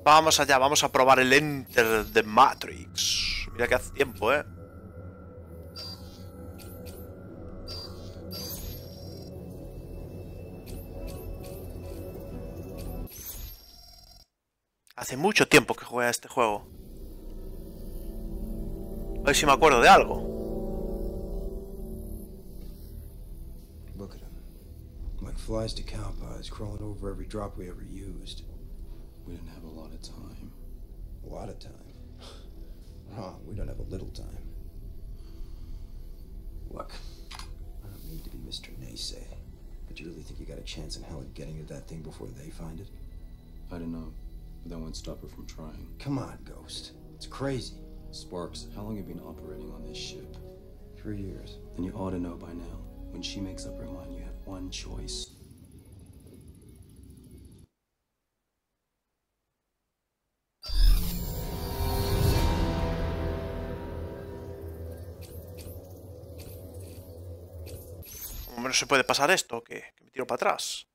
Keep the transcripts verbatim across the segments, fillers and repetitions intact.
Vamos allá, vamos a probar el Enter the Matrix. Mira que hace tiempo, ¿eh? Hace mucho tiempo que jugué a este juego. A ver si me acuerdo de algo. Look at him. Like flies to cow pies, crawling over every drop we ever used. We didn't have a lot of time. A lot of time. Wrong, we don't have a little time. Look, I don't mean to be Mister Naysay, but you really think you got a chance in hell at getting to that thing before they find it? I don't know, but that won't stop her from trying. Come on, Ghost. It's crazy. Sparks, how long have you been operating on this ship? Three years. Then you ought to know by now. When she makes up her mind, you have one choice. ¿Cómo no se puede pasar esto? ¿Que, que me tiro para atrás?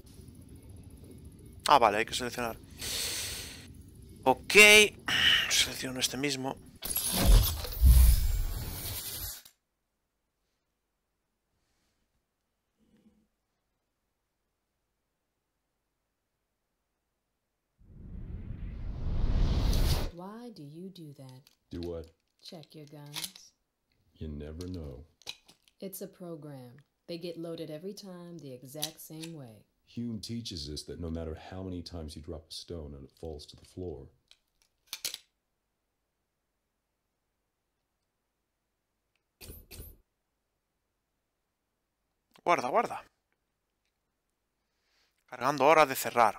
Ah, vale, hay que seleccionar. Ok. Selecciono este mismo. Why do you do that? Do what? Check your guns. You never know. It's a program. They get loaded every time the exact same way. Hume teaches us that no matter how many times you drop a stone and it falls to the floor. Guarda, guarda. Cargando hora de cerrar.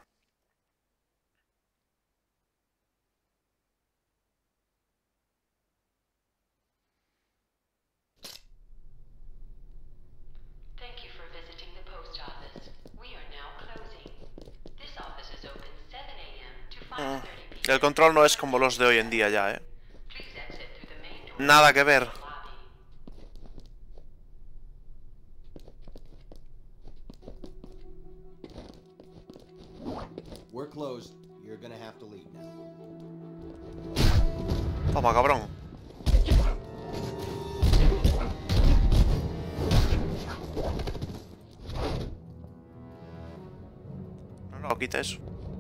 Thank you for visiting the post office. We are now closing. This office is open seven A M to five thirty P M El control no es como los de hoy en día ya, eh. Please exit through the main door. Nada que ver. We're closed. You're gonna have to leave now. Toma, cabrón. No, no, quita eso.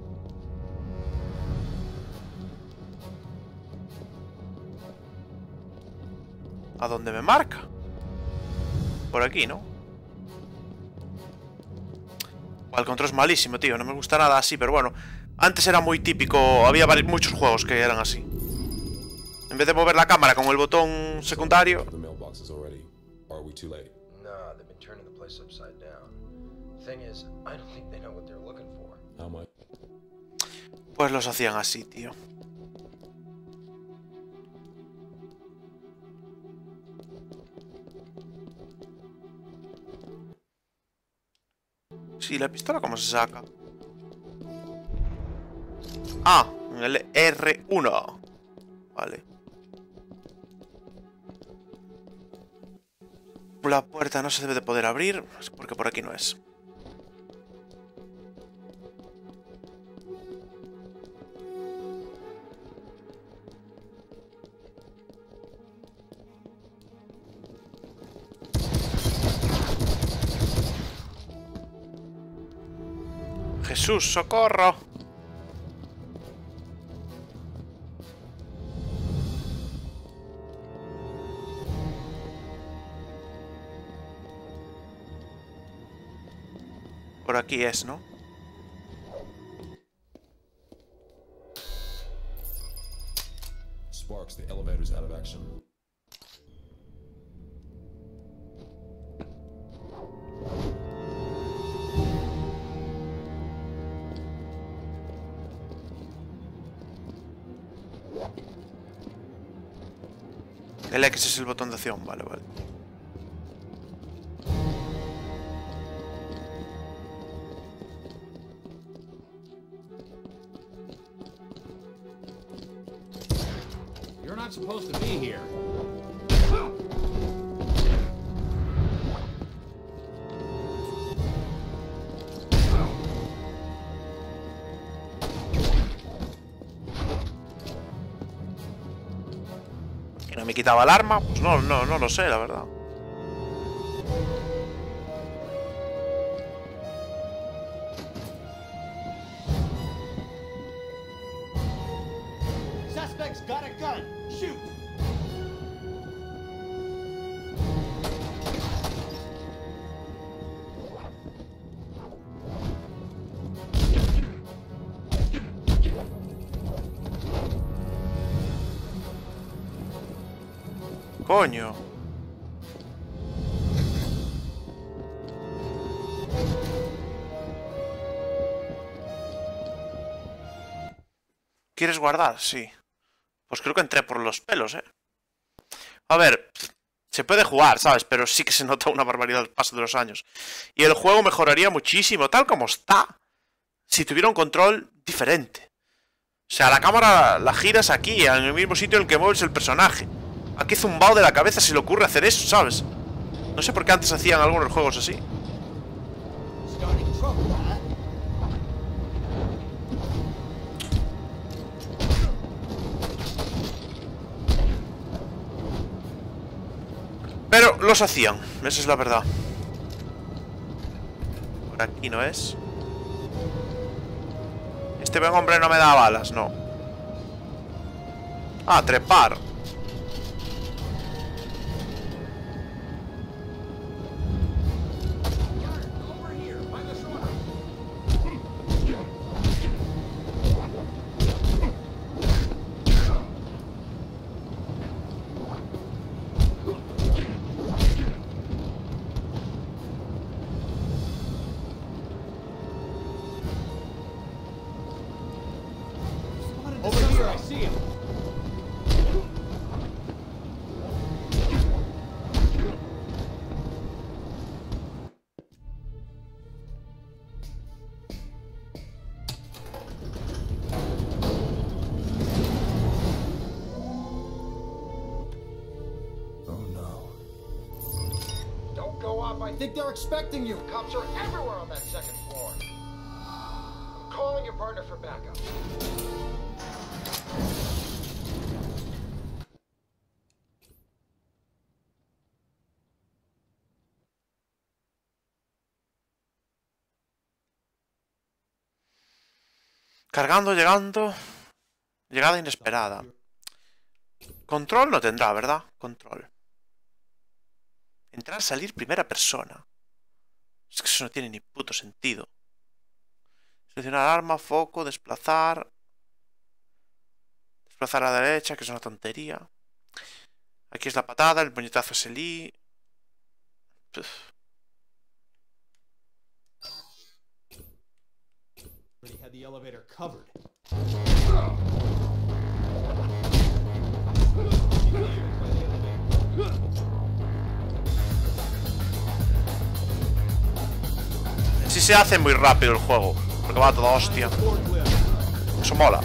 ¿A dónde me marca? Por aquí, ¿no? El control es malísimo, tío. No me gusta nada así, pero bueno. Antes era muy típico. Había muchos juegos que eran así. En vez de mover la cámara con el botón secundario. The mailboxes already. Are we too late? Nah, they've been turning the place upside down. Thing is, I don't think they know what they're looking for. How much? Pues los hacían así, tío. Sí, la pistola, ¿cómo se saca? Ah, en el R uno. Vale. La puerta no se debe de poder abrir, porque por aquí no es. Jesús, socorro. Por aquí es, ¿no? Sparks, the elevator's out of action. El X es el botón de acción, vale, vale. You're not supposed to be here. Que no me quitaba el arma, pues no, no, no lo sé, la verdad. Suspect's got a gun. Shoot. Coño. ¿Quieres guardar? Sí. Pues creo que entré por los pelos, ¿eh? A ver, se puede jugar, ¿sabes? Pero sí que se nota una barbaridad el paso de los años. Y el juego mejoraría muchísimo, tal como está, si tuviera un control diferente. O sea, la cámara la giras aquí, en el mismo sitio en el que mueves el personaje. Aquí zumbado de la cabeza se le ocurre hacer eso, ¿sabes? No sé por qué antes hacían algunos juegos así. Pero los hacían, esa es la verdad. Por aquí no es. Este buen hombre no me da balas, no. Ah, trepar. Over here, I see him. Oh no. Don't go up. I think they're expecting you. Cops are everywhere on that second floor. I'm calling your partner for backup. Cargando, llegando. Llegada inesperada. Control no tendrá, ¿verdad? Control. Entrar, salir, primera persona. Es que eso no tiene ni puto sentido. Seleccionar arma, foco, desplazar. Desplazar a la derecha, que es una tontería. Aquí es la patada, el puñetazo es el I. Puf. Already had the elevator covered. Sí se hace muy rápido el juego, porque va a toda hostia. Eso mola.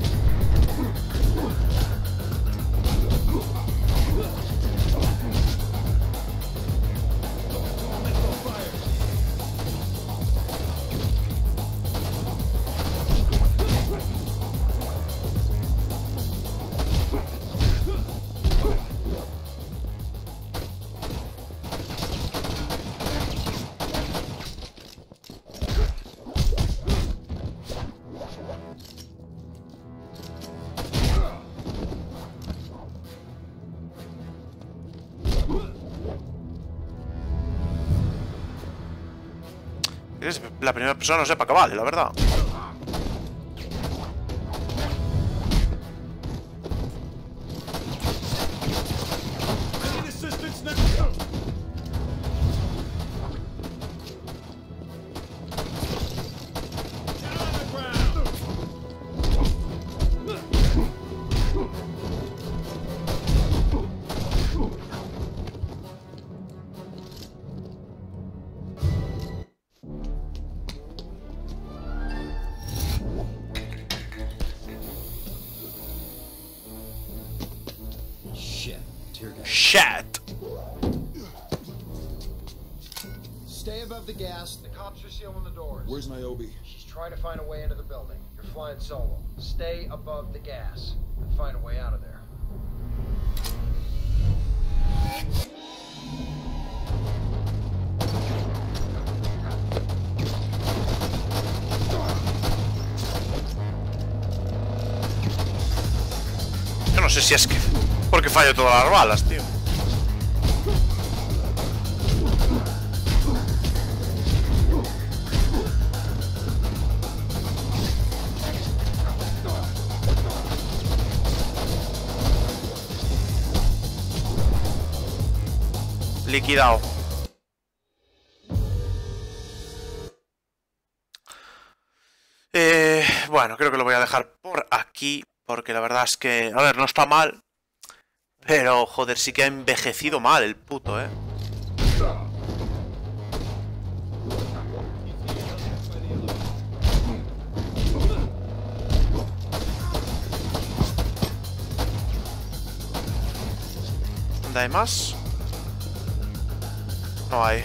La primera persona no sé para qué vale, la verdad. Shit. Stay above the gas. The cops are sealing the doors. Where's Niobe? She's trying to find a way into the building. You're flying solo. Stay above the gas and find a way out of there. Yo no sé si es que... porque fallo todas las balas, tío. Liquidado. Eh, bueno, creo que lo voy a dejar por aquí. Porque la verdad es que... A ver, no está mal. Pero, joder, sí que ha envejecido mal el puto, eh. ¿Dónde hay más? No hay.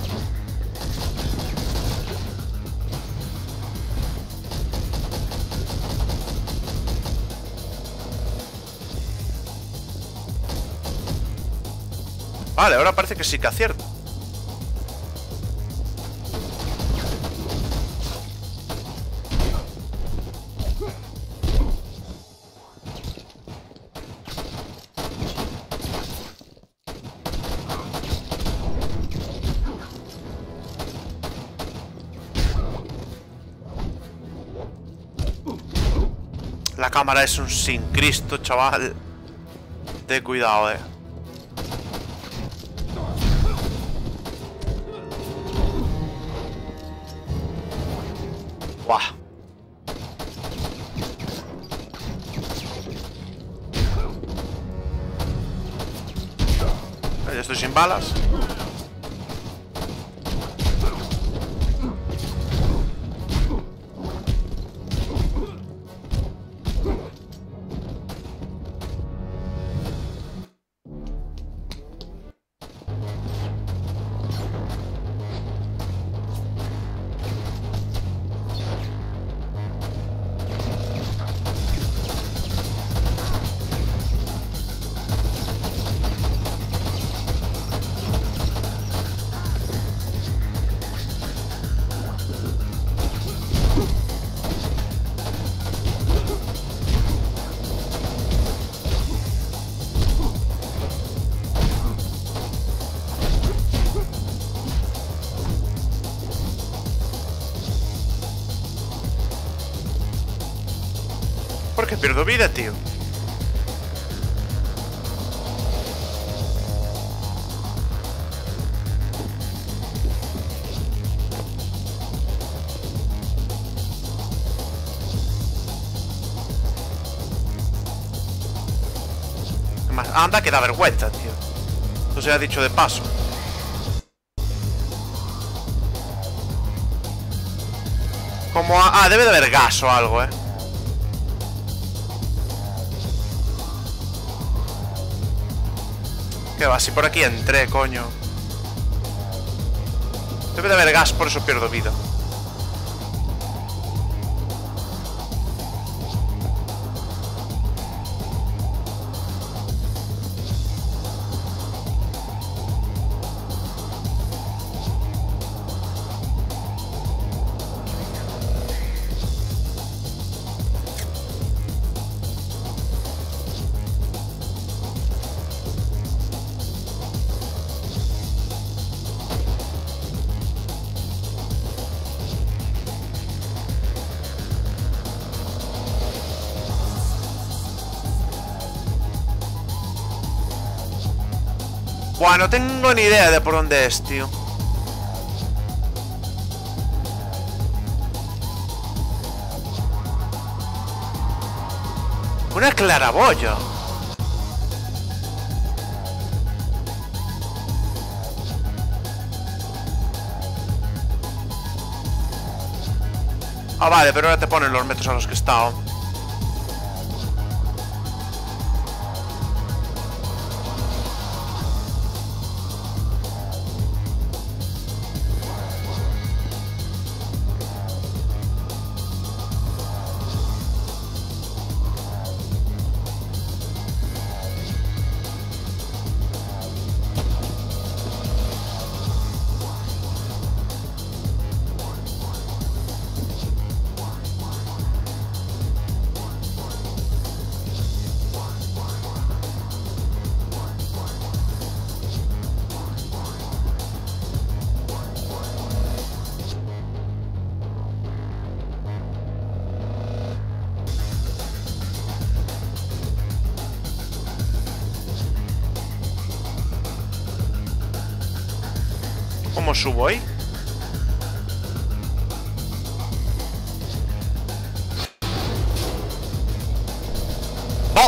Vale, ahora parece que sí que acierto. La cámara es un sin Cristo, chaval. Ten cuidado, eh. Buah. Ya estoy sin balas. ¿Por qué pierdo vida, tío? Anda, que da vergüenza, tío. Esto se ha dicho de paso. Como a... Ah, debe de haber gas o algo, eh. ¿Qué va? Si por aquí entré, coño. Debe de haber gas, por eso pierdo vida. Buah, no tengo ni idea de por dónde es, tío. Una claraboya. Ah, vale, pero ahora te ponen los metros a los que he estado. ¿Cómo subo ahí? ¡Oh!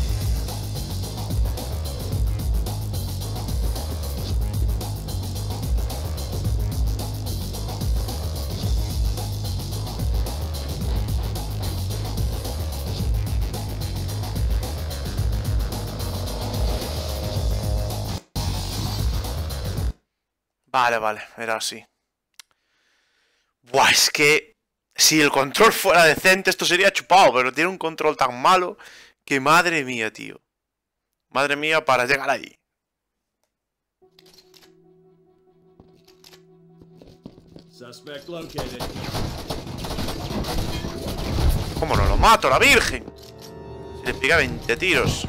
Vale, vale, era así. Buah, es que si el control fuera decente esto sería chupado, pero tiene un control tan malo que madre mía, tío. Madre mía para llegar ahí. Suspect located. ¿Cómo no lo mato, la virgen? Se le pega veinte tiros.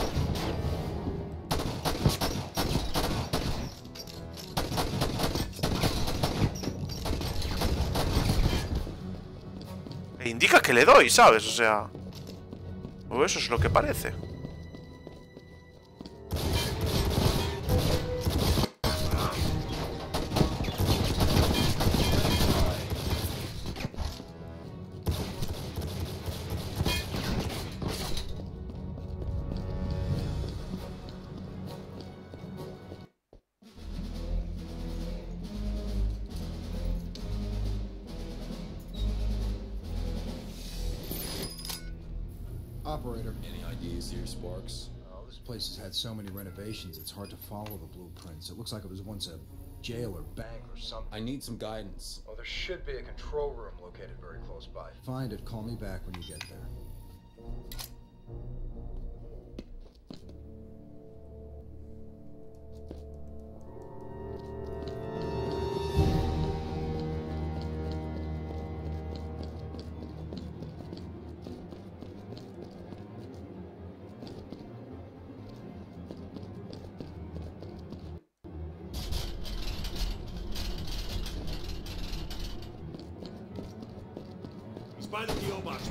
E indica que le doy, ¿sabes? O sea... O eso es lo que parece. Operator. Any ideas here, Sparks? Oh, this place has had so many renovations, it's hard to follow the blueprints. It looks like it was once a jail or bank or something. I need some guidance. Oh, there should be a control room located very close by. Find it, call me back when you get there. He's by the P O box.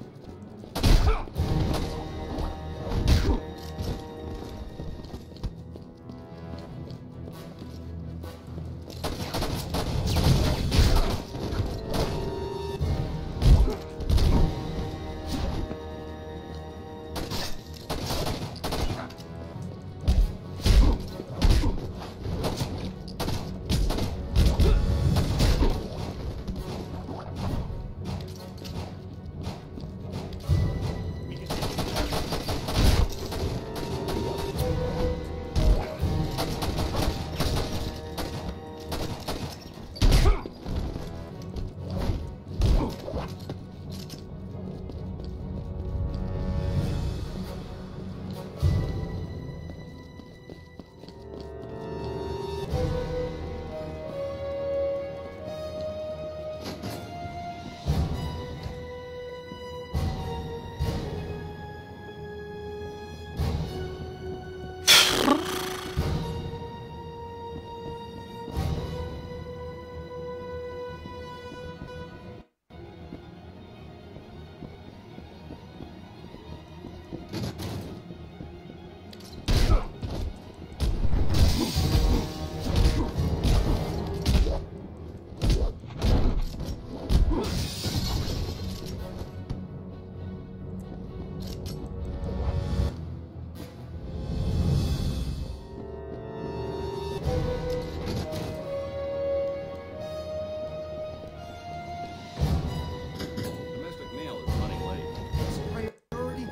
Domestic mail is running late. Priority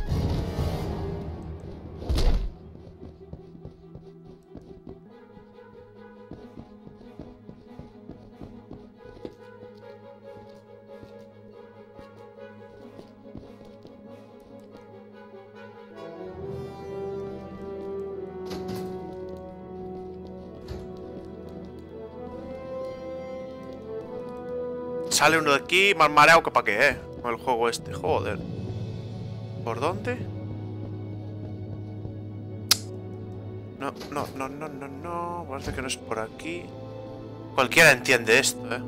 Sale uno de aquí más mareado que pa' qué, eh. Con el juego este, joder. ¿Por dónde? No, no, no, no, no, no. Parece que no es por aquí. Cualquiera entiende esto, eh.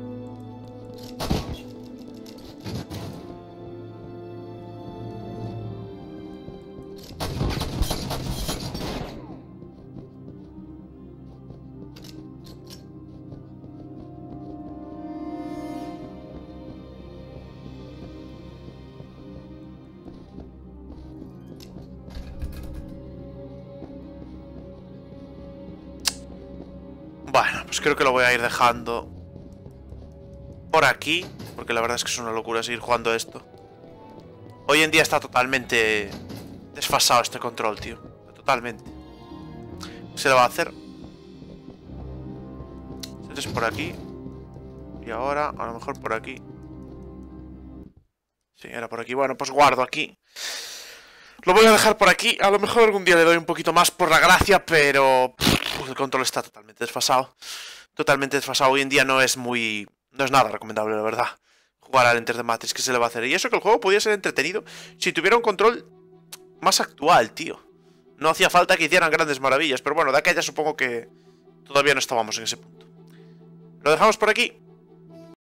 Bueno, pues creo que lo voy a ir dejando por aquí, porque la verdad es que es una locura seguir jugando esto. Hoy en día está totalmente desfasado este control, tío. Totalmente. ¿Qué se le va a hacer? Entonces por aquí. Y ahora, a lo mejor por aquí. Sí, era por aquí. Bueno, pues guardo aquí. Lo voy a dejar por aquí. A lo mejor algún día le doy un poquito más por la gracia, pero pff, el control está totalmente desfasado. Totalmente desfasado. Hoy en día no es muy... No es nada recomendable, la verdad, jugar al Enter the Matrix. ¿Qué se le va a hacer? Y eso que el juego podía ser entretenido si tuviera un control más actual, tío. No hacía falta que hicieran grandes maravillas. Pero bueno, de aquella supongo que todavía no estábamos en ese punto. Lo dejamos por aquí.